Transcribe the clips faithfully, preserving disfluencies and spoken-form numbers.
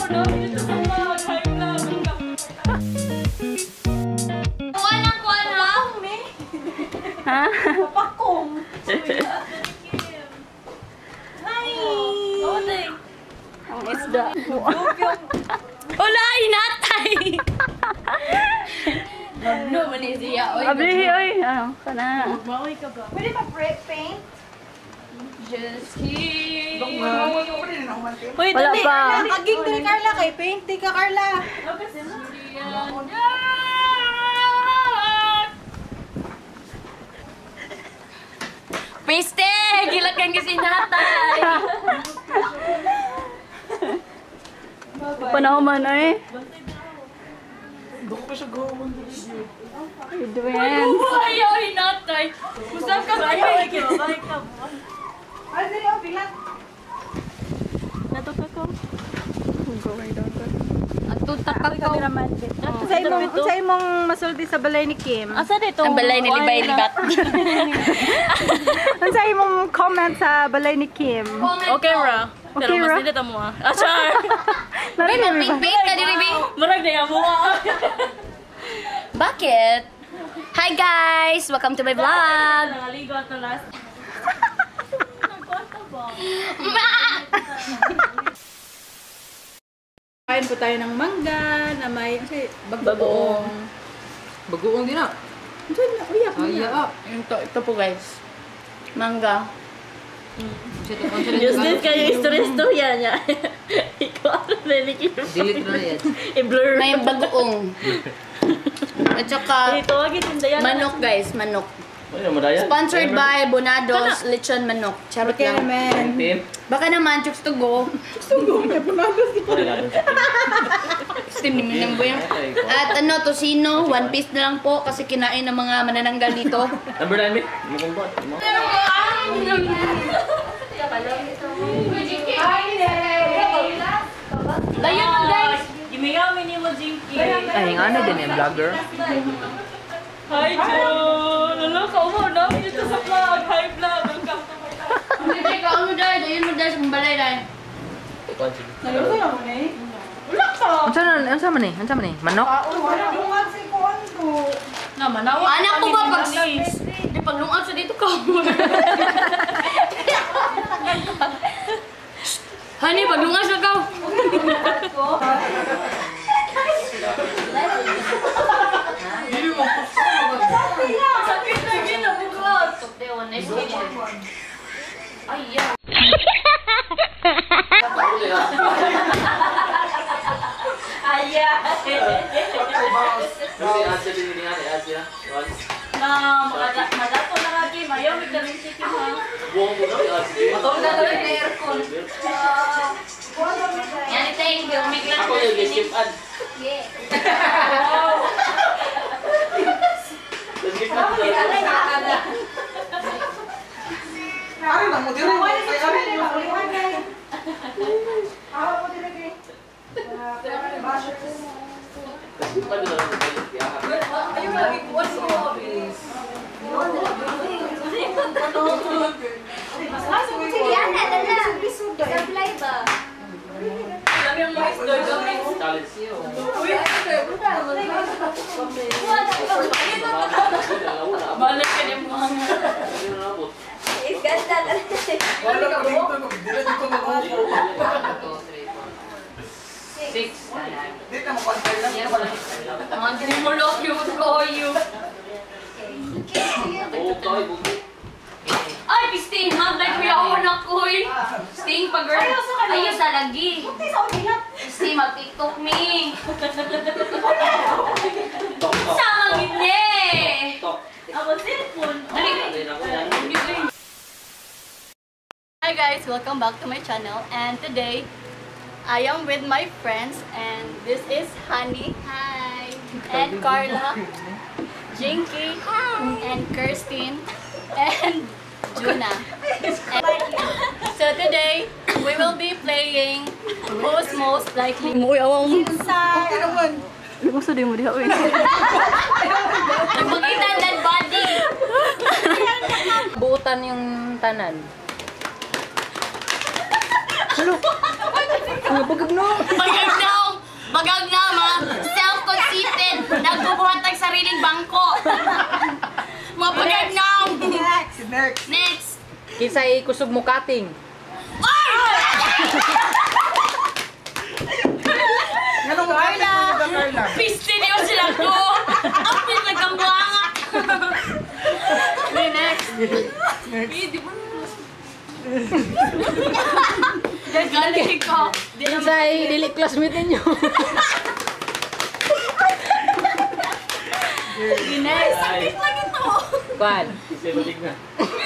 na. Dito sa mga high blood. Kuha na, kuha na. Ha? Papakong. Hi! Ode. Ang isda. Wala, inatay! No, mani siya. Oy, Ablihi, oy. Ano, kana. Maoy ka ba? Pwede pa paint? Just kidding. Uy, Wala dali. pa. Aging dali, Carla. Kay paint, di ka, Carla. Piste! Gilakan kasi natay! Panahon man, oy. You doing? Ayaw, hinatay! Usap ka ba? Ayaw, Ay, dali, oh, bilang. Natutok ko. Going down ko. At tutakal ka. Sa imong, sa imong masulti sa balay ni Kim. Asa dito? Ang balay ni Libay Libat. Ano sa imong comment sa balay ni Kim? Okay, ra. Pero Okay, mas ra. dito mo ah. Achar! Nari na ba? Pink na din, Libay. Marag na yan mo ah. Bakit? Hi guys! Welcome to my vlog! Nangaligo at na last. Kain po tayo ng mangga na may kasi Bagoong. Bagoong din ah. Diyan na, uyak mo Ay, na. ah. Ito, ito po guys. Mangga. Siya to, siya Just to- this kayo istorya-istorya niya. Ikaw ano na nilikip. Delete na yan. I-blur. May bagoong. At saka, Dito, wag itindayan. manok guys, manok. Ano mo daya? Sponsored by Bonados Lechon Manok. Charot Okay lang. naman. Tim. Baka naman, chooks to go. Steam ni Minamboy. At ano, tosino, one piece na lang po kasi kinain ng mga manananggal dito. Number nine, Mick. Mukumbot. Mo. Layan mo guys! Gimigami ni mo, Jinky. Ay, nga na din yung vlogger. Hi, Joe! Lalo ka mo, no? Dito sa vlog. Hi, vlog. Welcome to my vlog. Hindi, teka, ano dahil? Ayun mo dahil sa balay dahil. Naluto na mo na eh. Wala ka. Ano sa ano sa man eh? Ano sa man eh? Manok? Ah, wala lungan si Kuan ko. Naman, nawa. Anak ko ba pag... Please. Hindi, pag lungan sa dito ka. Honey, pag lungan sa ka. Sakit na ginabukat. Ay, yeah. Aya. Na, madato na lagi. Mayaw, may kaming chicken ha. Matulog na daw yung aircon. Yan, thank you. May glass. Ako yung skip ad. Yeah. Skip ad. Ari na mo diri. Ay, ari na mo diri. Ah, mo diri. Ah, basher. Skip ad na lang. Ayun lagi kuan ko. Mas laso mo Sige, Ana, dala. Supply ba? Alam yung mga isdoy gamit. Challenge. Balik ka niya mga. Ganda na. Wala ka dito, dili dito mo. Six. Dito mo pantay lang. Mga dinimulok yung koyo. Ay, pisting! Hagday ko yung anak ko eh! Sting, pag girl. Ayaw sa lagi. Sting, mag-tiktok me. Sama gini! Ako cellphone. Hi guys, welcome back to my channel. And today, I am with my friends. And this is Honey. Hi! And Carla. Jinky. And Kirsten. And Juna. So today, we will be playing Who's Most Likely. Umuwi awang Okay naman. Ano sa di mo diha oy? Nagpakita ang dead body. Buutan yung tanan. Pagagno. Bagagnaw! Bagagnaw, mga self-conceited. Nagbubuhatag sariling bangko. Mga bagagnaw! Next. Next. Next! Kinsay kusog mo kating. Anong mukha Carla. mo dito, Carla? Piste niyo sila ko! Ang pinagkambuanga! Okay, next! Galing ko! Kinsay dili classmate ninyo. Next! Sakit lang ito! Kuan. Kasi balik na.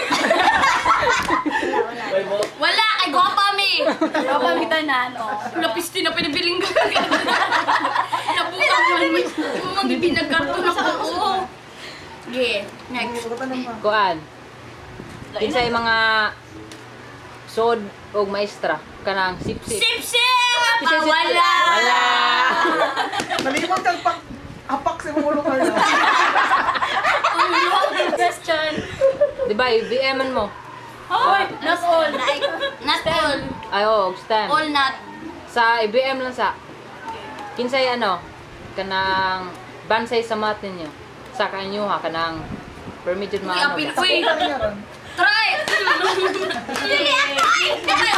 Bye mo. Wala! Ay, gwapa mi! Gwapa mi tanan, oh. Napiste na pinibiling ka. Nabuang man mi. Mga binagkarton ako, oh. Okay, next. Kuan. Kinsay mga sod o maestra kanang sip-sip. Sip-sip! Sip-sip. Wala! Wala. Nalimot kang pang apak sa mga ulo, Carla. Ulo, question. Di ba, I B M-an mo? Oh, not all. Not all. Ay, oo, STEM. All not. Sa I B M lang sa. Kinsay ano, kanang bansay sa math ninyo. Sa kanyo ha, kanang permitted Uy, mga ano. apil, ba? uy. Try! Dili, try!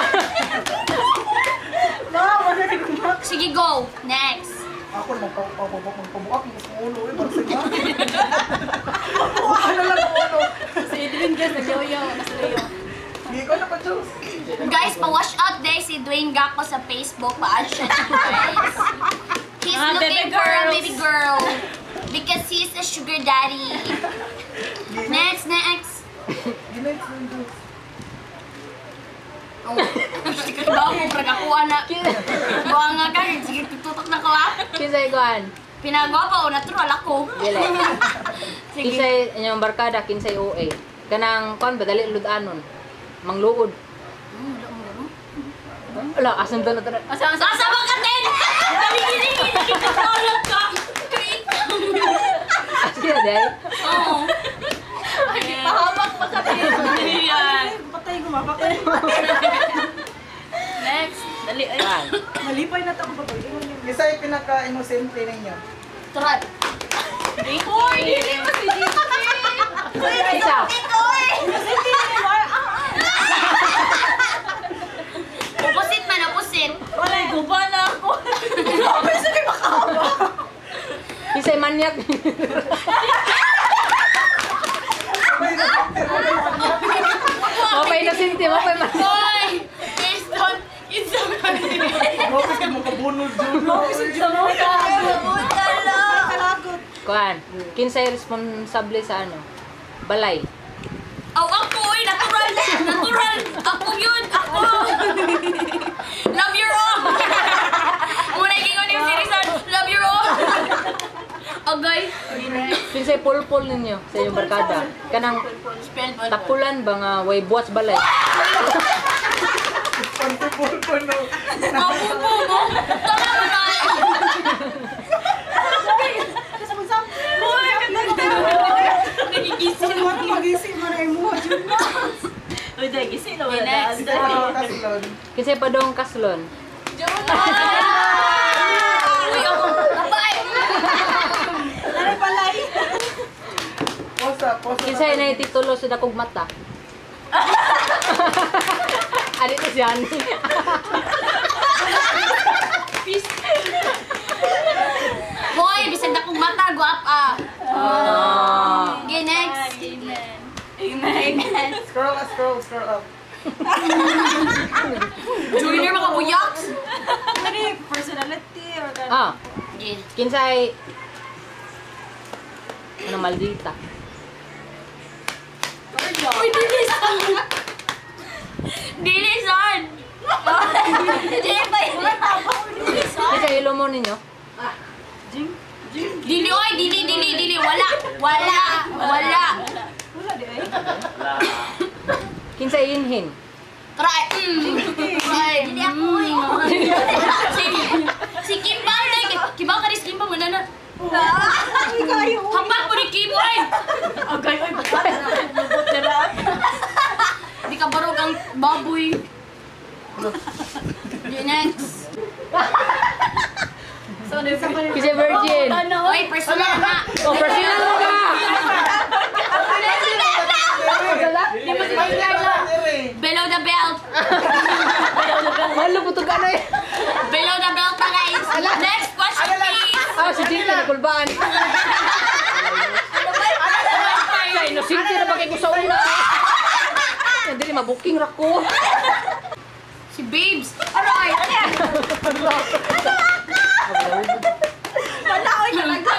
No, wala rin kumak. Sige, go. Next. Ako naman pabubuak ng pabuak ng ulo. Eh, parang sige. Pabuak na lang ang ulo. Si Edwin guys, nag-yoyo. Nasa-yoyo. Hindi ko na pa, Diyos. Guys, pa-wash out day si Dwayne Gacko sa Facebook. Pa-add siya dito, guys. He's Ah, looking baby for a girls. baby girl. Because he's a sugar daddy. Next, next. Ginay ko yung Diyos. Oh, sige ba mo, pragakuha na. Kuha nga ka, sige, tututok na ko ah. Kinsay kuan. Pinagawa pa o, natural ako. Dili. Sige. Kinsay inyong barkada, kinsay O A. Kanang kuan ba dali ludanon. Mangluod. Ala, asam to na to. Asa, asa, asa ba ka, Ten? Dali-gili-gili, kikakulot ka. Asya day. Oo. Pahamak pa ka, Ten. Yan. Patay ko, mapakay. Next. Dali, ay. Kuan. Malipay na ako pa to. Isa yung pinaka-innocente ninyo. Try. Hoy, hindi mo si G J. Isa. Hoy! Upusit man, upusit. Walay, guba na ako. Grabe, sige makawa. Kinsay manyak. Mapay na sinti, mapay man. Hoy! Please don't. It's so funny. Grabe ka makabunod dyan. Kalagot. Kuan. Kinsay responsable sa ano? Balay. Aw, ako eh! Natural! Natural! Ako yun! Ako! Love your own! Muna ikingon yung sirisan. Love your own! Okay. Kinsay pulpul ninyo sa inyong barkada. Kanang Spell ball. tapulan ba nga way buwats balay. Pantipol ko no. Mapupo mo! Tama mo na! Uy, katanda. Nagigising Ano mo magising mo na yung mga dyan na. Uy, dahil gising na wala. Next. Kaslon. Kinsay padong kaslon. Uy, ako! Abay! Ano palay? Posa, posa. Kinsay na titulo sa dakog mata. Adi to si Ani. Hoy, bisag na kong mata, guwap ah! Ah. Okay, next! Amen! Scroll up, scroll, scroll up. Junior mga buyaks! Ano yung personality or ka? Ah, Okay. kinsay ano maldita. Uy, dilisan! Dilisan! Dili ba yun? Kinsay ilo mo ninyo? Dili, oy! Dili, dili, dili! Wala! Wala! Wala! Kinsay inhin. Try! Mm. Try! Dili ako eh! Sige! Si Kimbang! Kimbang ka rin si Kimbang! Wala na! Hapak mo ni Kim! Oy! Agay, oy, ba't na? Lubot na lang. Di ka barog ang baboy! You next. So, Kinsay virgin. Oy, personal na. Oh, personal mo ka! Below the belt. Malo po ito gano'y. Below the belt na guys. Next question please. Ah, si Jinky na kulbaan. Kaya inosente na bagay ko sa una. Hindi, mabuking rako. Si Babes. Aray. Wala ko siya lang.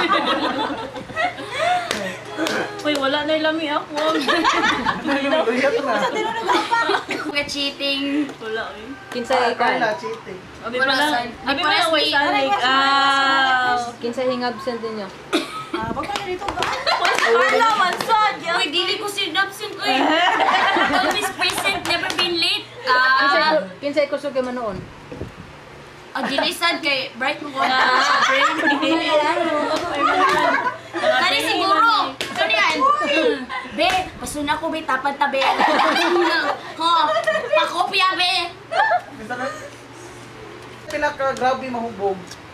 Uy, wala na yung lami ako. We're cheating. Wala eh. Kinsay ikan. Abi pa lang. Abi pa lang wait anig. Ah. Kinsay hing absent niyo. Carla man sad. Uy, dili ko si absent. Uy. Always present, never been late. Kinsay Ah. kinsay kusog kay manoon. Ang dili sad kay Bright mo ko na. Kani siguro. Kani yan. Be, pasuna ko be, tapad ta be. Ho, pakopya be. Pila ka grabe mahubog.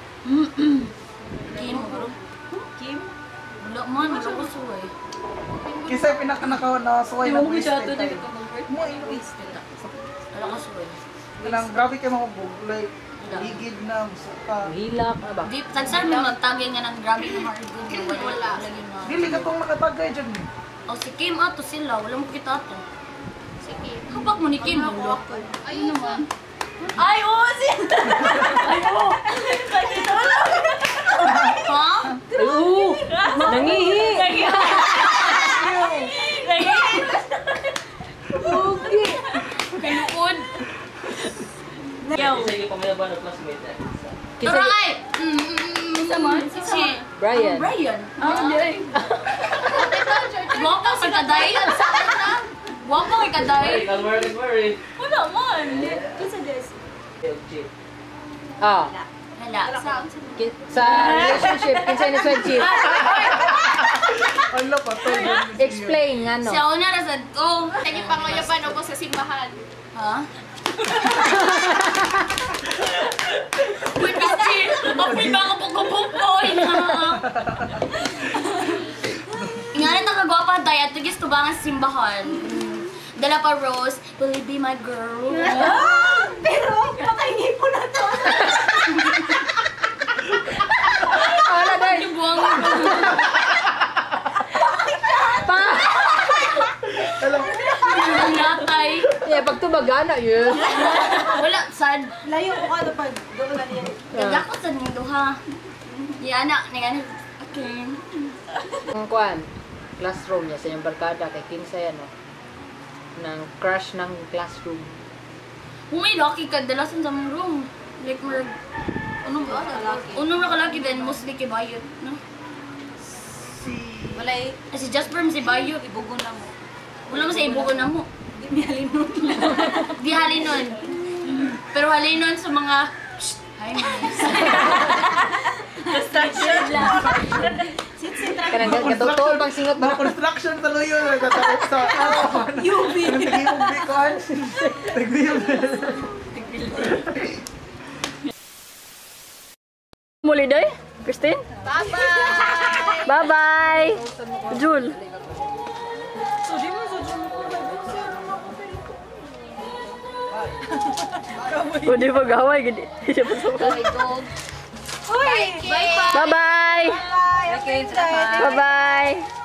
Kim, bro. Kim? Wala man, wala ko suway. Kisa pinaka naka na suway na Mo siya to dito. Mo ino. Wala ko suway. Kanang grabe kay mahubog like higid na musuka. Hilak na ba? Di, tagsan mo magtagay nga ng grabe ng hard good. Wala. Lagi nga. Dili ka tong nakatagay dyan. O si Kim ato sila, wala mo kita ato. Si Kim. Kapak mo ni Kim, wala ko. Ayun naman. Ay, oo si. Ay, oo. Ha? Oo! Nangihi! Okay. Kaluod. Yaw. Sige pa may ba na classmate eh. Pero Kinsay ay! Mm, mm, mm, Sama? Si... Brian. Brian? Ah, di. Guwapo si Kaday? Guwapo kay Kaday? Ay, Calvary, Calvary. Wala man. Kasi des. Chip. Ah, Wala. Sa... ki- sa relationship, kinsay ni friendship. Ala pa to. Explain nga no. Siya una rasad ko. Lagi pangoyapan ako sa simbahan. Ha? Wait, kasi apoy ba ka pagkabukoy na? Ingana na kagwapa tayo at tugis to ba nga simbahan? Dala pa Rose, will you be my girl? Pero pakaingi po na to. Wala dahil. Yung buwang Pa! natay. Eh, pag tumaga yun. Wala, sad. Layo ko ka pag doon na niya. Gagakot sa nindo ha. Yan na, nga okay. Ang kwan, classroom niya sa iyong barkada kay kinsay ano. Nang crush ng classroom. Kung may lucky ka, dalasan sa mong room. Like, mer... Unong ba? Unong nakalaki din, mostly kay Bayot, no? Si Walay. Eh, si Jasper mo si Bayot. Ibugon na mo. Wala mo sa ibugon na mo. Di halinon. Di halinon. Pero halinon sa mga... Psst! Hi, miss. Distraction lang. Kanang katotoo bang singot mga ba? construction sa luyo nagtatapos sa U V. Nag-U V kon. Nag-U V. Muli day, Christine? Bye-bye! Bye-bye! Jul. O di ba gaway gini? Bye! Bye-bye! Bye. Bye-bye!